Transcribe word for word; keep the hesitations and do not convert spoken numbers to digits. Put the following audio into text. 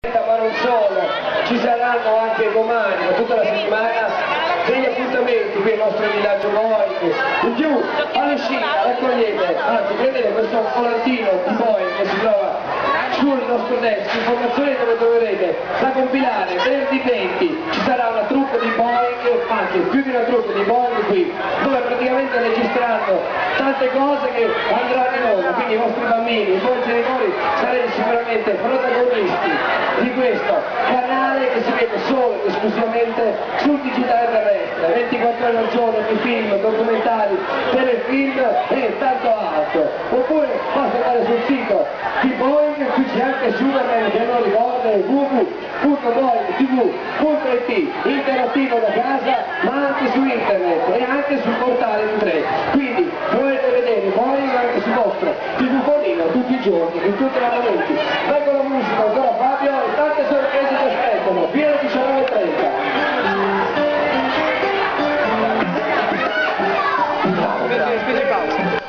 Ma non solo, ci saranno anche domani, tutta la settimana, degli appuntamenti qui al nostro villaggio Boeing. In più, all'uscita raccogliete, anzi prendete questo volantino di Boeing che si trova sul nostro desk, informazioni dove troverete da compilare venerdì venti. Ci sarà una troupe di Boeing, anche più di una troupe di Boeing qui, dove praticamente registreranno tante cose che andranno in onda, quindi i vostri bambini, i vostri genitori sarete sicuramente protagonisti di questo canale che si vede solo ed esclusivamente sul digitale terrestre, ventiquattro ore al giorno di film, documentari, telefilm e tanto altro. Oppure basta andare sul sito di Boeing, qui c'è anche Superman che non ricorda, w w w punto boeing t v punto i t, interattivo da casa ma anche su internet e anche sul portale di tre. Quindi potete vedere Boeing anche sul vostro telefonino tutti i giorni, in tutti i momenti. Ecco la musica, ancora Fabio, e tante sorprese ti aspettano, fino alle diciannove e trenta. Bravo, bravo.